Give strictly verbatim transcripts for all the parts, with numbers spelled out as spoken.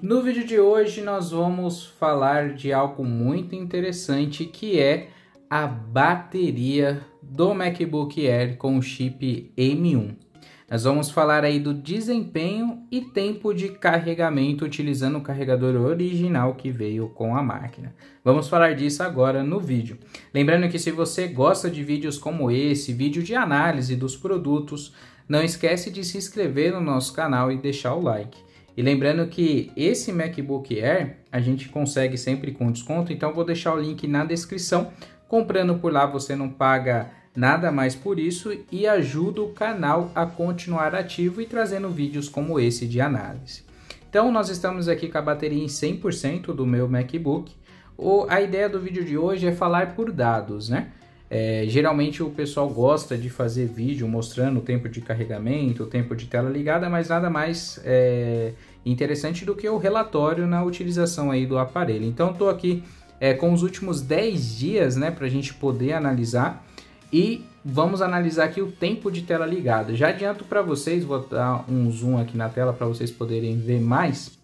No vídeo de hoje nós vamos falar de algo muito interessante, que é a bateria do MacBook Air com o chip M um. Nós vamos falar aí do desempenho e tempo de carregamento utilizando o carregador original que veio com a máquina. Vamos falar disso agora no vídeo. Lembrando que se você gosta de vídeos como esse, vídeo de análise dos produtos, não esquece de se inscrever no nosso canal e deixar o like. E lembrando que esse MacBook Air a gente consegue sempre com desconto, então vou deixar o link na descrição. Comprando por lá você não paga nada mais por isso e ajuda o canal a continuar ativo e trazendo vídeos como esse de análise. Então nós estamos aqui com a bateria em cem por cento do meu MacBook. O, a ideia do vídeo de hoje é falar por dados, né? É, geralmente o pessoal gosta de fazer vídeo mostrando o tempo de carregamento, o tempo de tela ligada, mas nada mais é, interessante do que o relatório na utilização aí do aparelho. Então estou aqui é, com os últimos dez dias, né, para a gente poder analisar e vamos analisar aqui o tempo de tela ligada. Já adianto para vocês, vou dar um zoom aqui na tela para vocês poderem ver mais,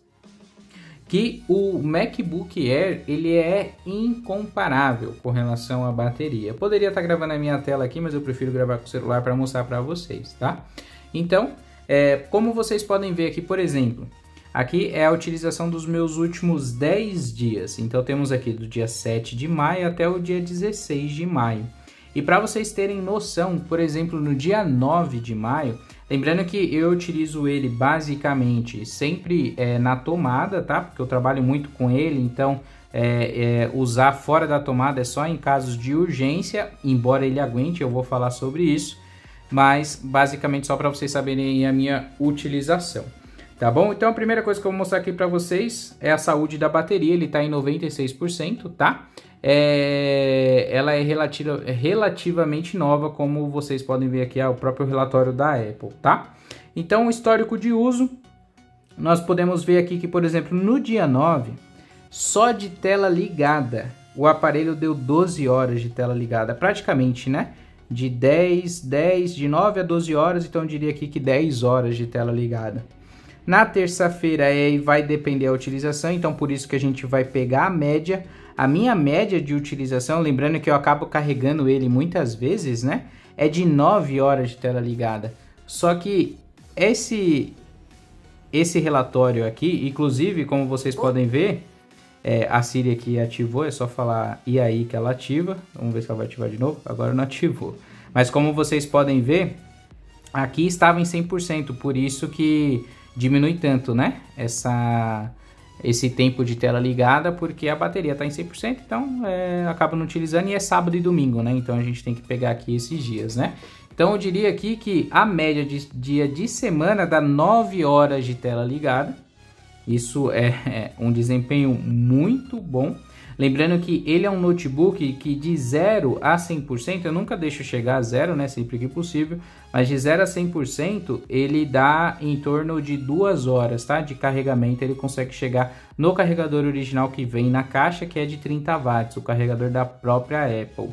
que o MacBook Air ele é incomparável com relação à bateria. Eu poderia estar gravando a minha tela aqui, mas eu prefiro gravar com o celular para mostrar para vocês, tá? Então, é, como vocês podem ver aqui, por exemplo, aqui é a utilização dos meus últimos dez dias. Então, temos aqui do dia sete de maio até o dia dezesseis de maio. E para vocês terem noção, por exemplo, no dia nove de maio, lembrando que eu utilizo ele basicamente sempre é, na tomada, tá? Porque eu trabalho muito com ele, então é, é, usar fora da tomada é só em casos de urgência, embora ele aguente, eu vou falar sobre isso, mas basicamente só para vocês saberem a minha utilização, tá bom? Então a primeira coisa que eu vou mostrar aqui para vocês é a saúde da bateria, ele está em noventa e seis por cento, tá? É, ela é relativa, relativamente nova, como vocês podem ver aqui, é o próprio relatório da Apple, tá? Então, o histórico de uso, nós podemos ver aqui que, por exemplo, no dia nove, só de tela ligada, o aparelho deu doze horas de tela ligada, praticamente, né? De dez, dez, de nove a doze horas, então eu diria aqui que dez horas de tela ligada. Na terça-feira aí vai depender da utilização, então por isso que a gente vai pegar a média. A minha média de utilização, lembrando que eu acabo carregando ele muitas vezes, né? É de nove horas de tela ligada. Só que esse, esse relatório aqui, inclusive, como vocês podem ver, é, a Siri aqui ativou, é só falar e aí que ela ativa. Vamos ver se ela vai ativar de novo. Agora não ativou. Mas como vocês podem ver, aqui estava em cem por cento, por isso que diminui tanto, né? Essa... esse tempo de tela ligada, porque a bateria está em cem por cento, então é, acaba não utilizando, e é sábado e domingo, né? Então a gente tem que pegar aqui esses dias, né? Então eu diria aqui que a média de dia de semana dá nove horas de tela ligada. Isso é, é um desempenho muito bom. Lembrando que ele é um notebook que de zero a cem por cento, eu nunca deixo chegar a zero, né, sempre que possível, mas de zero a cem por cento ele dá em torno de duas horas, tá, de carregamento. Ele consegue chegar no carregador original que vem na caixa, que é de trinta watts, o carregador da própria Apple.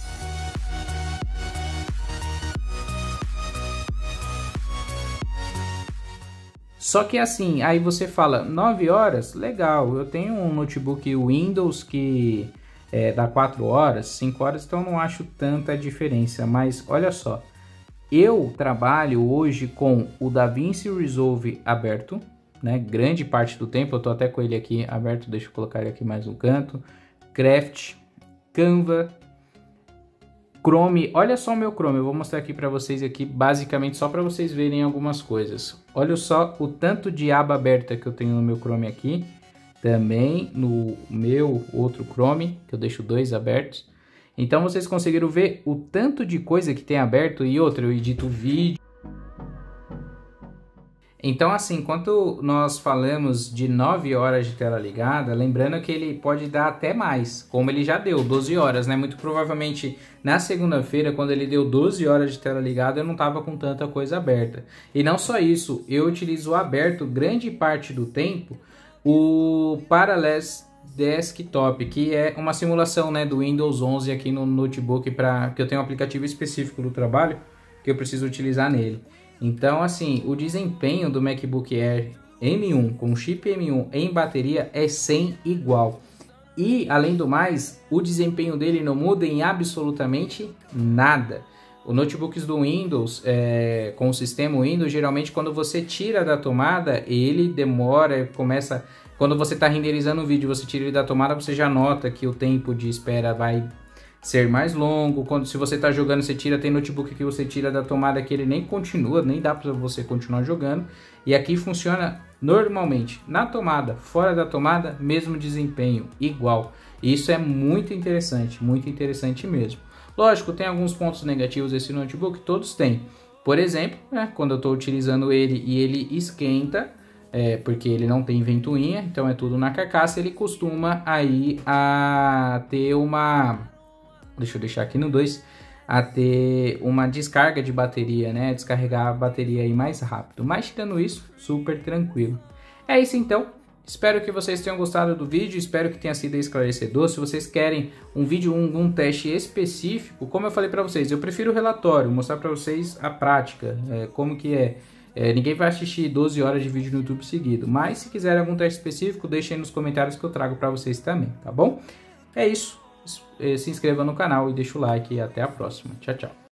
Só que assim, aí você fala, nove horas, legal, eu tenho um notebook Windows que é, dá quatro horas, cinco horas, então não acho tanta diferença. Mas olha só, eu trabalho hoje com o DaVinci Resolve aberto, né? Grande parte do tempo, eu tô até com ele aqui aberto, deixa eu colocar ele aqui mais no canto. Craft, Canva, Chrome, olha só o meu Chrome, eu vou mostrar aqui para vocês aqui, basicamente só para vocês verem algumas coisas. Olha só o tanto de aba aberta que eu tenho no meu Chrome aqui, também no meu outro Chrome, que eu deixo dois abertos. Então vocês conseguiram ver o tanto de coisa que tem aberto, e outra, eu edito vídeo. Então assim, enquanto nós falamos de nove horas de tela ligada, lembrando que ele pode dar até mais, como ele já deu, doze horas, né? Muito provavelmente na segunda-feira, quando ele deu doze horas de tela ligada, eu não estava com tanta coisa aberta. E não só isso, eu utilizo aberto grande parte do tempo o Parallels Desktop, que é uma simulação, né, do Windows onze aqui no notebook, para que eu tenho um aplicativo específico do trabalho que eu preciso utilizar nele. Então, assim, o desempenho do MacBook Air M um com chip M um em bateria é sem igual. E, além do mais, o desempenho dele não muda em absolutamente nada. Os notebooks do Windows, é, com o sistema Windows, geralmente quando você tira da tomada, ele demora, começa... Quando você está renderizando o vídeo, você tira ele da tomada, você já nota que o tempo de espera vai ser mais longo. Quando, se você está jogando, você tira, tem notebook que você tira da tomada que ele nem continua, nem dá para você continuar jogando. E aqui funciona normalmente, na tomada, fora da tomada, mesmo desempenho, igual. Isso é muito interessante, muito interessante mesmo. Lógico, tem alguns pontos negativos esse notebook, todos têm. Por exemplo, né, quando eu estou utilizando ele e ele esquenta, é, porque ele não tem ventoinha, então é tudo na carcaça, ele costuma aí a ter uma... Deixa eu deixar aqui no dois, a ter uma descarga de bateria, né? Descarregar a bateria aí mais rápido. Mas tirando isso, super tranquilo. É isso então. Espero que vocês tenham gostado do vídeo. Espero que tenha sido esclarecedor. Se vocês querem um vídeo, um, um teste específico, como eu falei para vocês, eu prefiro o relatório, mostrar para vocês a prática, é, como que é. é. Ninguém vai assistir doze horas de vídeo no YouTube seguido. Mas se quiserem algum teste específico, deixem aí nos comentários que eu trago para vocês também, tá bom? É isso. Se inscreva no canal e deixa o like e até a próxima. Tchau, tchau.